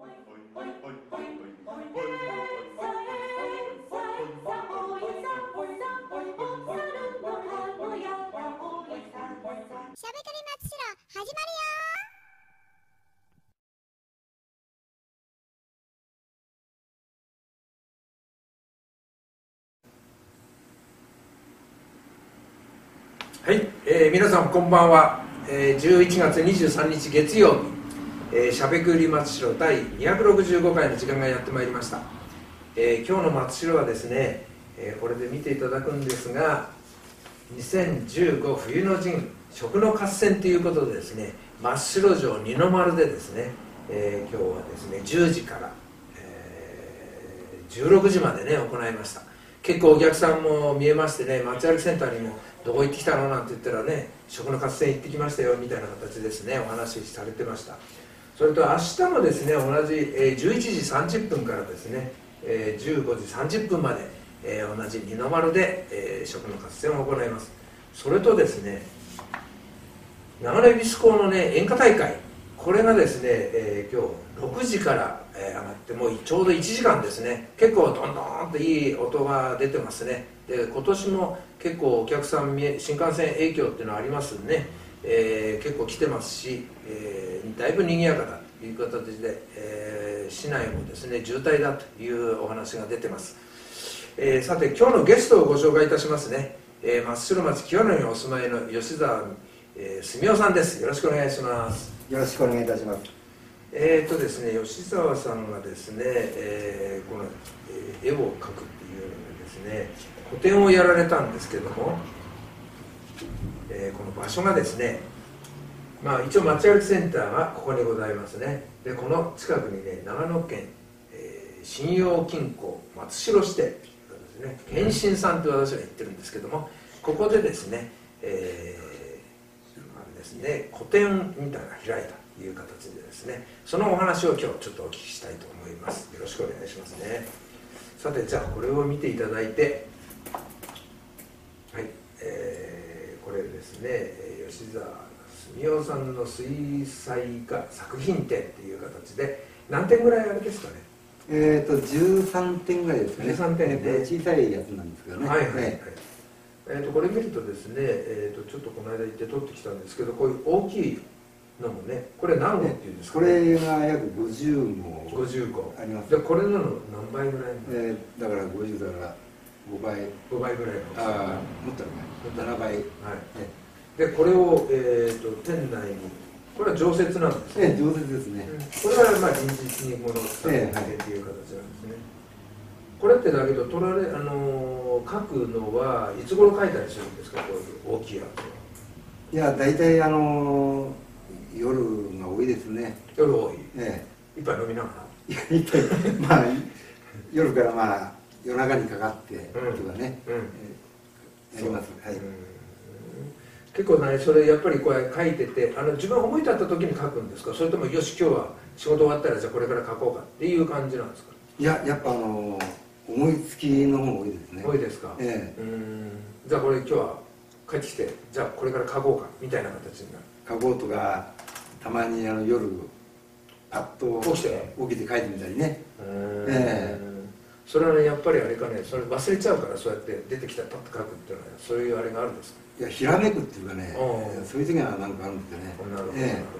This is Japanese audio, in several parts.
はい、皆さんこんばんは。11月23日月曜日、しゃべくり松代第265回の時間がやってまいりました。今日の松代はですね、これで見ていただくんですが、2015冬の陣食の合戦ということでですね、松代城二の丸でですね、今日はですね10時から、16時までね行いました。結構お客さんも見えましてね、街歩きセンターにもどこ行ってきたのなんて言ったらね、食の合戦行ってきましたよみたいな形ですね、お話しされてました。それと明日もですね、同じ11時30分からですね、15時30分まで、同じ二の丸で食の合戦を行います。それとですね、長野恵比寿港のね演歌大会、これがですね、今日6時から上がってもうちょうど1時間ですね、結構どんどんといい音が出てますね。で今年も結構お客さん新幹線影響っていうのはありますんでね、結構来てますし、だいぶ賑やかだという形で、市内もですね渋滞だというお話が出てます。さて今日のゲストをご紹介いたしますね。松代町清野にお住まいの吉沢澄夫さんです。よろしくお願いします。 よろしくお願いいたします。 ですね、吉沢さんがですね、この、絵を描くっていうのでですね、個展をやられたんですけども、この場所がですね、まあ一応街歩きセンターがここにございますね。でこの近くにね、長野県、信用金庫松代支店ということですね、健信さんと私は言ってるんですけども、ここでですね、個展みたいなのが開いたという形でですね、そのお話を今日ちょっとお聞きしたいと思います。よろしくお願いしますね。さてじゃあこれを見ていただいて、はい、これですね、吉沢澄夫さんの水彩画作品展っていう形で何点ぐらいあれですかね。 13点ぐらいですかね。 13点で、 小さいやつなんですけどね。 はいはいはい。これ見るとですね、ちょっとこの間行って撮ってきたんですけど、こういう大きいのもね、これ何号っていうんですか、ね、 これが約50号あります。 でこれなの何倍ぐらい、 だから50だから5倍ぐらいの、 ああもっと7倍、はい、 でこれを、店内に、これは常設なんですね。 常設ですね。 これはまあ臨日にものを使ってっていう形なんですね。これってだけど書くのはいつ頃書いたりするんですか、こういう大きいやつは。 いや大体夜が多いですね。 夜多い。一杯飲みながら。 一杯まあ夜からまあ夜中にかかってとかね、やります。はい。 結構ね、それやっぱりこう書いてて、自分が思い立った時に書くんですか、それともよし今日は仕事終わったらじゃあこれから書こうかっていう感じなんですか。 いや、やっぱ思いつきの方が多いですね。 多いですか。じゃあこれ今日は帰ってきて、じゃあこれから書こうかみたいな形になる。 書こうとか、たまに夜パッと起きて書いてみたりね。 それはね、やっぱりあれかね、それ忘れちゃうから、そうやって出てきたらパッと書くっていうのはそういうあれがあるんですか。 いや、ひらめくっていうかね、そういう時は何かあるんですよね。 なるほど、なるほど。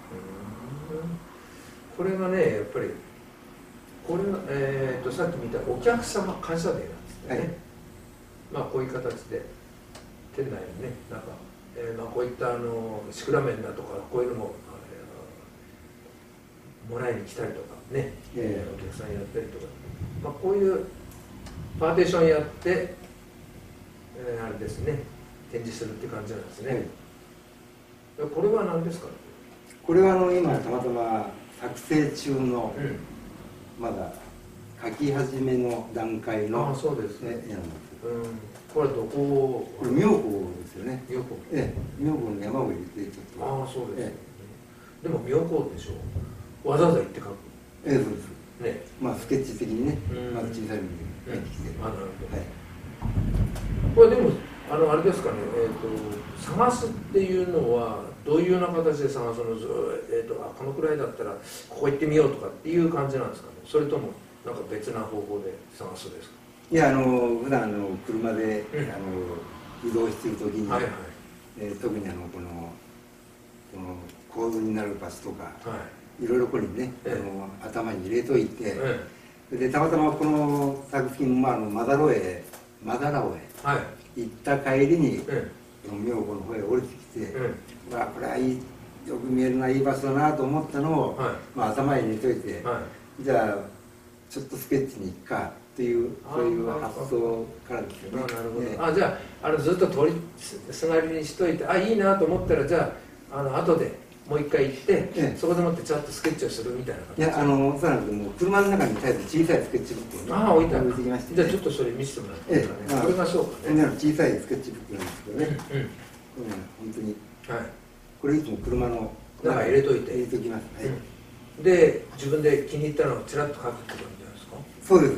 これがね、やっぱりこれは、さっき見たお客様感謝デーなんですね。はい、まあこういう形で店内にね、なんか、まあこういったシクラメンだとかこういうのももらいに来たりとかね、お客さんやったりとか、まあこういうパーテーションやって、あれですね、展示するっていう感じなんですね。はい、これは何ですか。 これは今たまたま作成中の、まだ書き始めの段階の絵なんです。 これはどこ？ これ妙高ですよね。 妙高。 妙高の山を入れてちょっと。 そうです。でも妙高でしょ。わざわざ行って書く。 そうです。 ね。 まあスケッチ的にね、まず小さいのに書いてきて。 なるほど。これでもあれですかね、探すっていうのはどういうような形で探すの？このくらいだったらここ行ってみようとかっていう感じなんですかね？それともなんか別な方法で探すですか？ いや、普段車で、移動している時に、はいはい、特にこの構図になる場所とか、はい、いろいろここにね、頭に入れといて、でたまたまこの作品、マダラオへ行った帰りに、妙高の方へ降りてきて、これはいい、よく見えるないい場所だなと思ったのを、頭に入れといて、じゃあちょっとスケッチに行くかっていう、そういう発想からですよね。なるほど。 じゃあずっと通りすがりにしといて、いいなと思ったら、じゃあ後でもう一回行って、そこでもってちゃんとスケッチをするみたいな感じ。 いや、そうなんですけども、車の中に絶えず小さいスケッチブックを置いてきまして、じゃあちょっとそれ見せてもらっていいですかね。これがそうかね。 小さいスケッチブックなんですけどね。本当に。これいつも車の中入れといて。 入れときます。 で、自分で気に入ったのをちらっと書くってことじゃないですか？ そうです。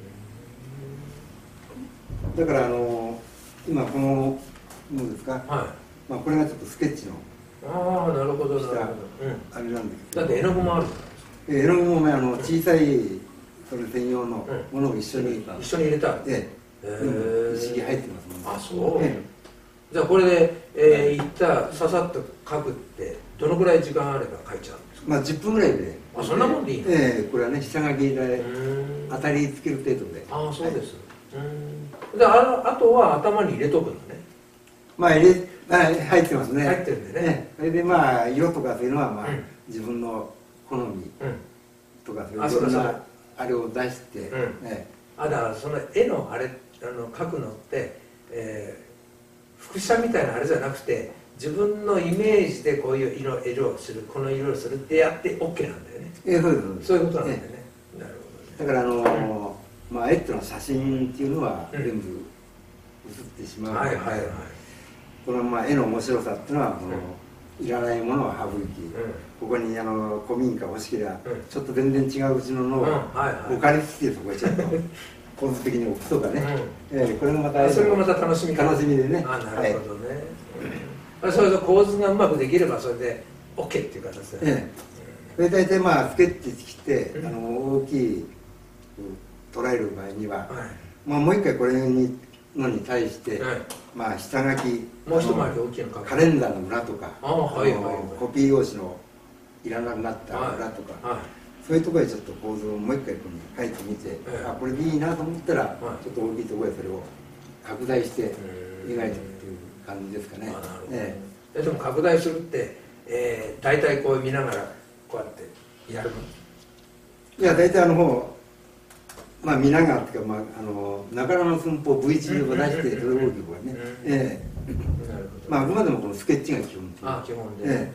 だから今このものですか、これがちょっとスケッチのなるほどなるほど、 あれなんですけど、 だって絵の具もあるじゃないですか。 絵の具も小さいそれ専用のものを一緒に入れた。 一式入ってますもんね。 そう。じゃあこれでいったささっと書くってどのぐらい時間あれば書いちゃうんですか？ 10分ぐらいで。 そんなもんでいいの？ これはね、下書きで当たりつける程度で。 そうです。であとは頭に入れとくのね。 入ってますね。 入ってるんでね。 それで色とかそういうのは自分の好みとかそういうなあれを出して。 だからその絵のあれ描くのって複写みたいなあれじゃなくて、自分のイメージでこういう色をする、この色をするってやって OK なんだよね。そういうことなんだよね。なるほどね。だから絵っていうのは写真っていうのは全部写ってしまうので、この絵の面白さっていうのはいらないものを省き、ここに古民家欲しければちょっと全然違ううちのを置かれつつそこへちょっと構図的に置くとかね、これがまたそれがまた楽しみでね。 なるほどね。それと構図がうまくできればそれで OK っていう形で。 それ大体スケッチして大きい捉える場合にはもう一回これのに対して下書き、 もう一回り大きいのカレンダーの裏とかコピー用紙のいらなくなった裏とか、そういうところでちょっと構図をもう一回ここに書いてみて、これでいいなと思ったらちょっと大きいところでそれを拡大して描いていくっていう感じですかね。 でも拡大するって大体こう見ながらこうやってやるの？ いや、大体見ながらっていうか中野の寸法 V 字を出してそれを大きくね。あくまでもこのスケッチが基本基本で。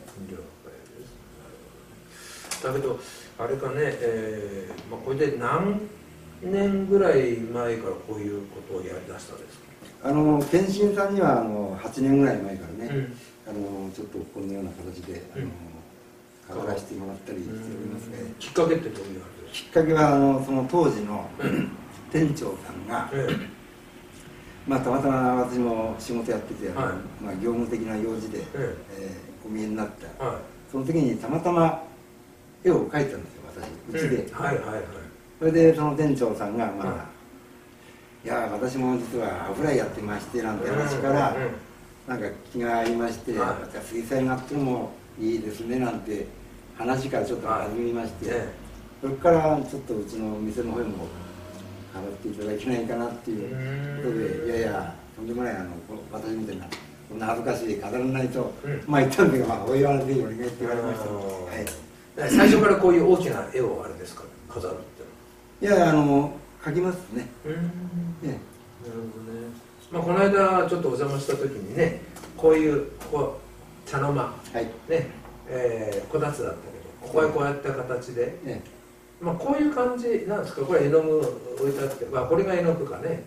だけどあれかね、これで何年ぐらい前からこういうことをやりだしたんですか？ 健信さんには8年ぐらい前からね、ちょっとこのような形で飾らせてもらったりしておりますね。 きっかけってどういうあれですか？ きっかけはその当時の店長さんが、たまたま私も仕事やってて業務的な用事でお見えになった、その時にたまたま絵を描いたんですよ、私うちで。それでその店長さんがいや私も実は油絵やってましてなんて話からなんか気が合いまして、水彩画っていうのもいいですねなんて話からちょっと始めまして、それからちょっとうちの店の方にも飾っていただけないかなっていうことで、いやとんでもない私みたいなこんな恥ずかしい飾らないと言ったんだけど、お言われていいお願いって言われました。 最初からこういう大きな絵をあれですか、飾るって？ いや描きますね。 なるほどね。この間ちょっとお邪魔した時にね、こういう茶の間ね、こたつだったけど、ここへこうやった形で、こういう感じなんですか？これ絵の具置いてあって、これが絵の具かね。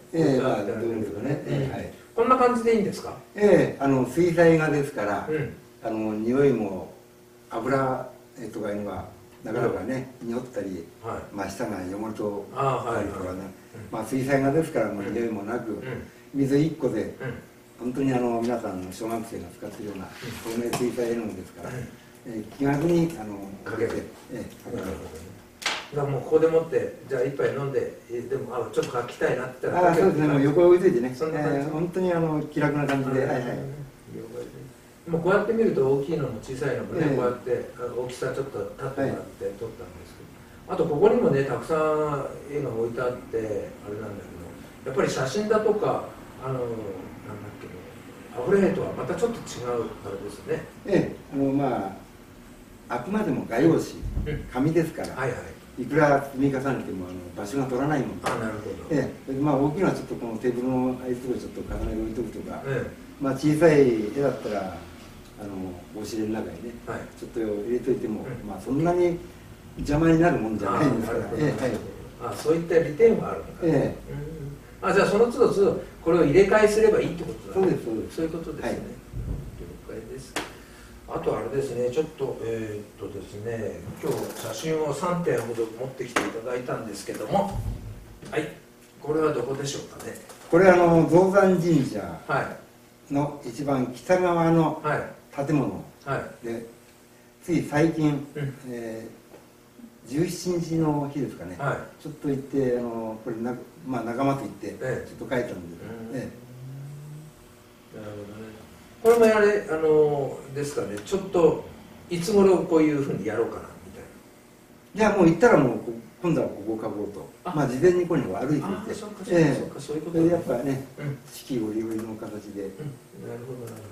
こんな感じでいいんですか？ 水彩画ですから、匂いも油とかいうのはなかなかね匂ったり、下が汚れとったりとかね、水彩画ですからもう匂いもなく、水1個で本当に皆さんの小学生が使っているような透明水彩絵の具ですから、気軽にかけて、なるほどね。だからもうここでもってじゃあ一杯飲んで、でもちょっと書きたいなって言ったら、 そうですね、もう横に置いといてね、本当に気楽な感じで、 もうこうやって見ると大きいのも小さいのもね、こうやって大きさちょっと立ってもらって撮ったんですけど、あとここにもねたくさん絵が置いてあってあれなんだけど、やっぱり写真だとかなんだっけ、油絵とはまたちょっと違うあれですね。 まああくまでも画用紙、紙ですから、いくら積み重ねても場所が取らないもんで、 なるほど。 まあ大きいのはちょっとこのテーブルのああいうところにちょっと重ねて置いとくとか、まあ小さい絵だったらお尻の中にね、ちょっと入れといても、まあそんなに邪魔になるもんじゃないんですから。 そういった利点はあるんだね。じゃあその都度都度これを入れ替えすればいいってことだね。そういうことですね。了解です。あとあれですね、ちょっとですね、今日写真を3点ほど持ってきていただいたんですけども、はい、これはどこでしょうかね。 これ象山神社の一番北側の建物で、つい最近、17日の日ですかね、ちょっと行ってこれまあ仲間と行ってちょっと帰ったんで、なるほどね。 これもあれですかね、ちょっといつ頃こういうふうにやろうかなみたいな。いやもう行ったらもう今度はここを描こうと、まあ事前にここに歩いていて、 そういうことでやっぱね、四季折々の形で。 なるほどなる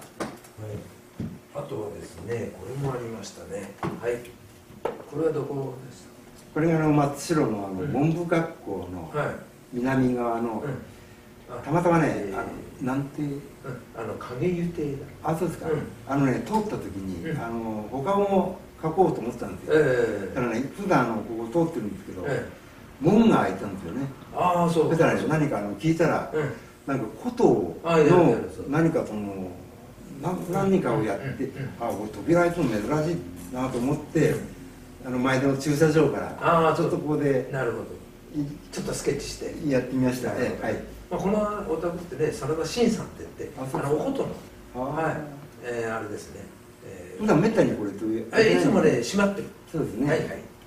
ほど。あとはですね、これもありましたね。はい。これはどこですか。 これが松代の文部学校の南側の、たまたまね、なんて影湯亭だ。 そうですか。通った時に他も書こうと思ってたんですよ。だからね、普段ここ通ってるんですけど、門が開いたんですよね。 そう。 だからね、何か聞いたら、なんか琴の何か何かをやって、これ扉開いても珍しいなと思って、前の駐車場からちょっとここでなるほど、ちょっとスケッチしてやってみました。 このお宅ってね、真田真さんって言ってお琴のあれですね。 普段めったにこれといういつもね閉まってる。 そうですね。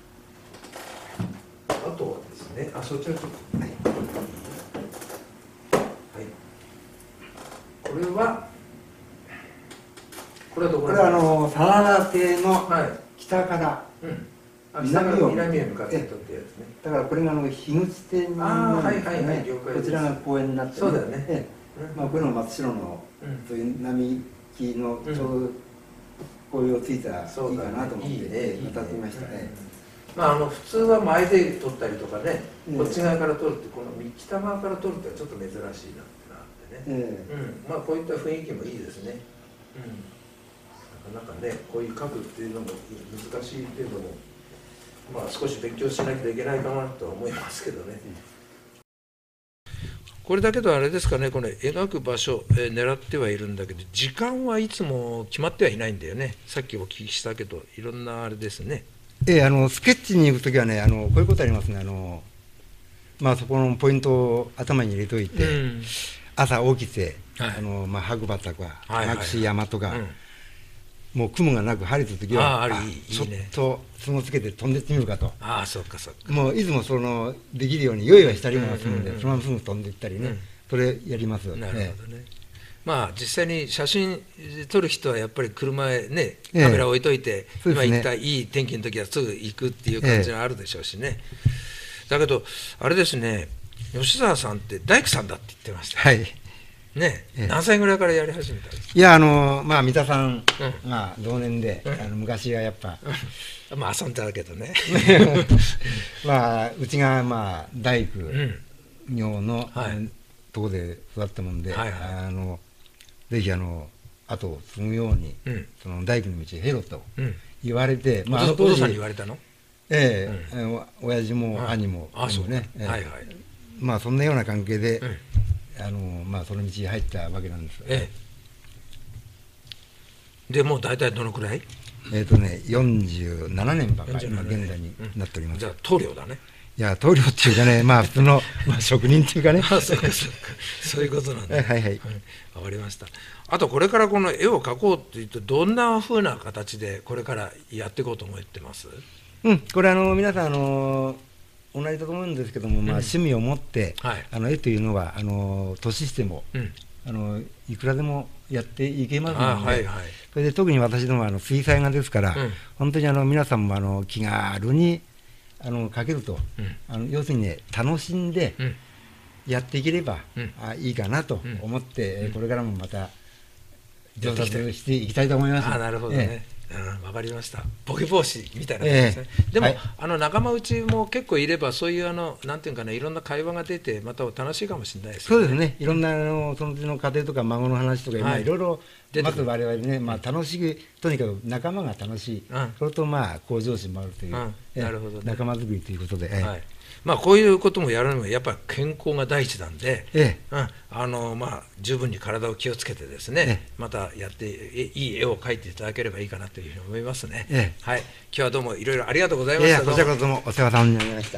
あとはですね、そちらちょっとこれはどこですか。 これ真田邸の北から南へ向かって撮ってやつね。 だからこれが樋口店なんですね。こちらが公園になって、 そうだよね。 まあこれの松代のそういう並木のちょうど紅葉ついたらいいかなと思って渡ってみましたね。 普通は前で撮ったりとかね、こっち側から撮るって、この北側から撮るってちょっと珍しいなってなってね。まあこういった雰囲気もいいですね。なかなかね、こういう書くっていうのも難しいけども、まあ少し勉強しなきゃいけないかなとは思いますけどね。これだけどあれですかね、この描く場所、狙ってはいるんだけど、時間はいつも決まってはいないんだよね。さっきお聞きしたけど、いろんなあれですね。 スケッチに行くときはね、こういうことありますね。まあそこのポイントを頭に入れといて、朝起きて、白馬とか薬師山とか、もう雲がなく晴れた時はちょっとそのつけて飛んでってみるかと。 そうかそうか。 もういつもできるように用意はしたりもするので、そのまますぐ飛んでいったりね、それやりますよね。 なるほどね。まあ実際に写真撮る人はやっぱり車へね、カメラ置いといて、今言ったいい天気の時はすぐ行くっていう感じがあるでしょうしね。だけどあれですね、吉沢さんって大工さんだって言ってました。ね、何歳ぐらいからやり始めたんですか。 いやまあ三田さんが同年で、昔はやっぱまあ遊んだけどねまあうちがまあ大工業のとこで育ったもんで、ぜひ後を継ぐように、その大工の道へ経ろと言われて、 お父さんに言われたの。 親父も兄もね、まあそんなような関係でまあその道に入ったわけなんです。 でもう大体どのくらい ？47年ばかり今現在になっております。 じゃあ棟梁だね。 いや棟梁っていうかね、まあ普通の、まあ、職人っていうかね。 そういうことなんだ。 はいはい。 わかりました。あとこれからこの絵を描こうって言うとどんな風な形でこれからやっていこうと思ってます？ これ皆さん同じだと思うんですけども、まあ趣味を持って、絵というのは年しても、いくらでもやっていけますので、それで特に私どもは水彩画ですから、本当に皆さんも気軽に描けると、要するにね楽しんでやっていければ、いいかなと思って、これからもまた上達していきたいと思います。 なるほどね。わかりました。ボケ防止みたいな感じですね。でも、仲間内も結構いれば、そういうなんていうかね、いろんな会話が出て、また楽しいかもしれないですね。 そうですね。いろんなそのうちの家庭とか孫の話とか、いろいろまず我々ね、楽しく、とにかく仲間が楽しい、それと向上心もあるという仲間づくりということで。 こういうこともやるのはやっぱり健康が第一なんで、十分に体を気をつけてですね、またやっていい絵を描いていただければいいかなというふうに思いますね。はい、今日はどうもいろいろありがとうございました。 こちらこそもお世話様になりました。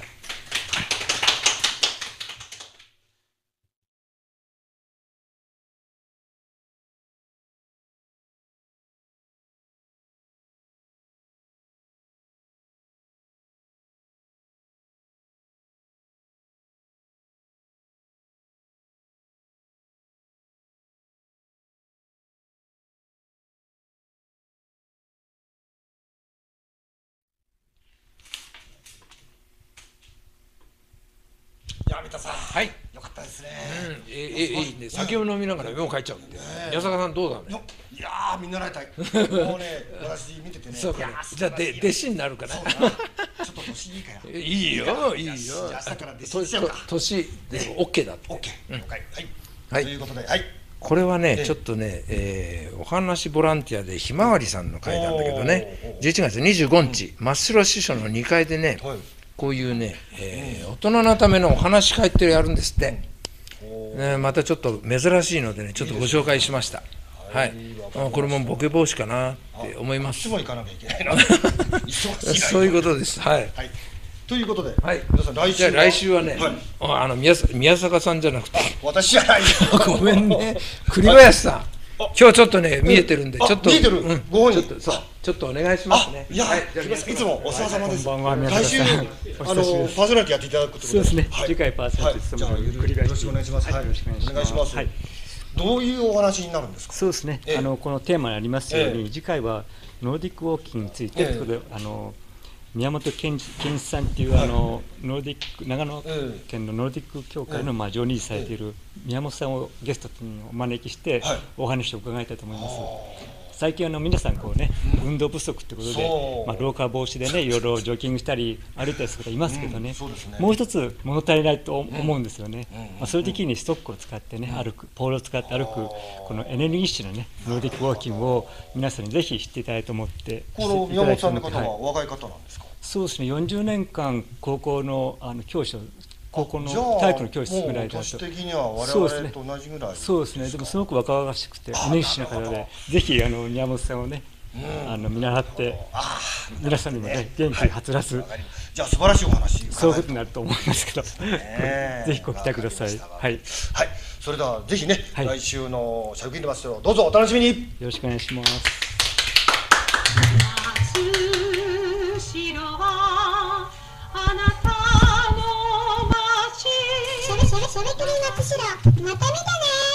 三田さん、 はい、 よかったですね。 いいね。酒を飲みながらもう帰っちゃうって。八坂さんどうだね。 いやー、見習いたい。もうね、私見ててね。 そうか。じゃあ弟子になるかな。 ちょっと年いいかよ。 いいよ、いいよ。 朝から弟子にしちゃうか。 年で OK だって。 OK。了解。はい。ということで、はい。 これはね、ちょっとね、お話ボランティアでひまわりさんの会なんだけどね、11月25日、真っ白師匠の2階でね、こういうね、大人のためのお話会ってやるんですって。またちょっと珍しいのでね、ちょっとご紹介しました。はい。これもボケ防止かなって思います。 いつも行かなきゃいけないな。 そういうことです。はい。 ということで、皆さん来週はね、宮坂さんじゃなくて、 私じゃない。 ごめんね、栗林さん。今日ちょっとね見えてるんで、ちょっと見えてる。ご本人。 ちょっとお願いしますね。 いや、いつもお世話様です。 こんばんは。 来週パーソナリティやっていただくことで。 そうですね。次回パーソナリティ務める栗林。 よろしくお願いします。よろしくお願いします。どういうお話になるんですか。 そうですね。このテーマにありますように、次回はノーディックウォーキングについてということで、宮本健一さんっていうノーディック長野県のノーディック協会の常任されている宮本さんをゲストにお招きしてお話を伺いたいと思います。最近皆さんこうね、運動不足ってことで、老化防止でね、いろいろジョギングしたり歩いたりする方いますけどね、もう一つ物足りないと思うんですよね。そういう時にストックを使ってね、歩く、ポールを使って歩く、このエネルギッシュなね、ノーディックウォーキングを皆さんにぜひ知っていただきたいと思って。 この宮本さんの方は若い方なんですか。 そうですね、40年間高校の教師を高校の体育の教室ぐらいだと。 年的には我々と同じぐらい。 そうですね。でもすごく若々しくてエネルギッシュな方で、ぜひ宮本さんをね見習って皆さんにもね元気はつらつ。 じゃあ素晴らしいお話。 そういうことになると思いますけど、ぜひご期待ください。はい。 それではぜひね来週のシャルキンデマスをどうぞお楽しみに。 よろしくお願いします。 それくらいなくしら。また見たね。